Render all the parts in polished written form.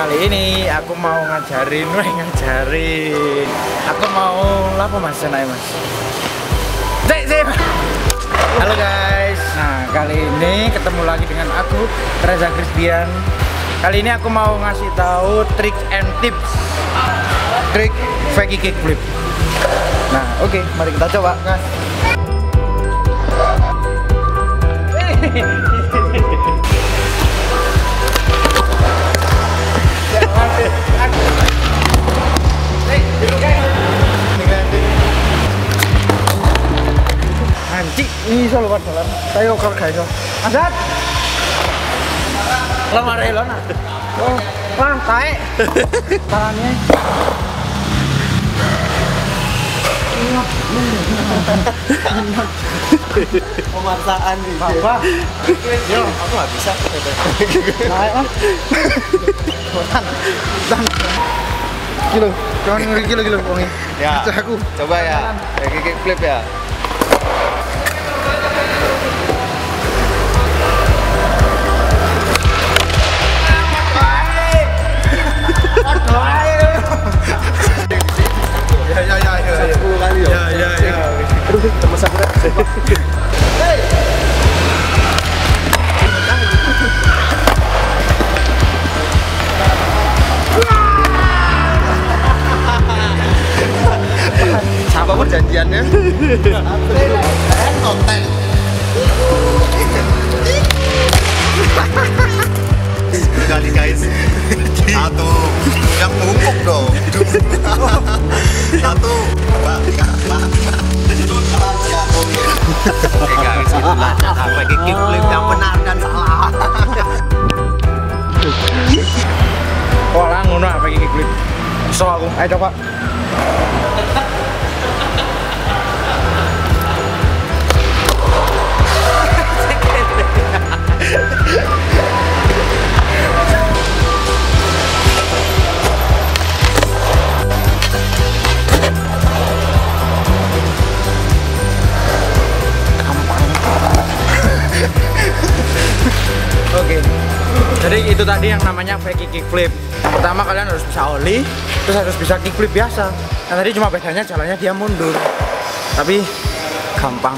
Kali ini aku mau ngajarin. Aku mau apa mas? Senai mas. Cek. Halo guys. Nah kali ini ketemu lagi dengan aku Reza Christian. Kali ini aku mau ngasih tahu trik and tips trik fakey kickflip. Nah oke, mari kita coba guys. Anjing, ini iso lho jalan. Ayo kok gak iso. Azat. Lemar elon. Oh, wah, taek. Tangannya. Pemaksaan nih. Apa? Yo, aku nggak bisa. Taek lah. Dan. Kilo, jangan ngeri kilo pongi. Ya. Aku. Coba ya. Kayak kickflip ya. Ya. 10 kali ya. Ya. Aduh, temen sakit. Hey. Apa perjanjiannya? Konten. Sekali guys. Satu. Yang numpuk dong. Satu. Dua. Tiga. Oke guys, itulah cara pakai kickflip yang benar dan salah. Oh lah ngono apa kickflip. So aku, ayo coba. Oke, jadi itu tadi yang namanya fakey kickflip. Yang pertama kalian harus bisa ollie, terus harus bisa kickflip biasa. Nah tadi cuma bedanya jalannya dia mundur, tapi gampang.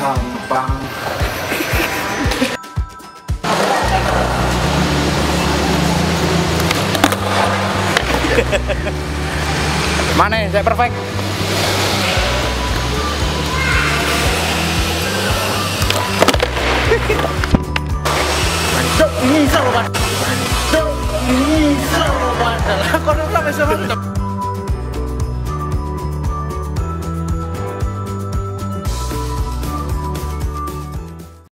Mana yang saya perfect? Ini bisa loh, Pak. Ini bisa loh, Pak. Kok sampai